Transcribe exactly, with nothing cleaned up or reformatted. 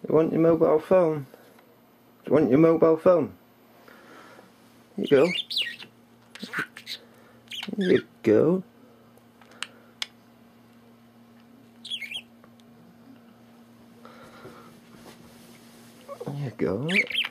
You want your mobile phone? Do you want your mobile phone? Here you go. Here you go. There you go.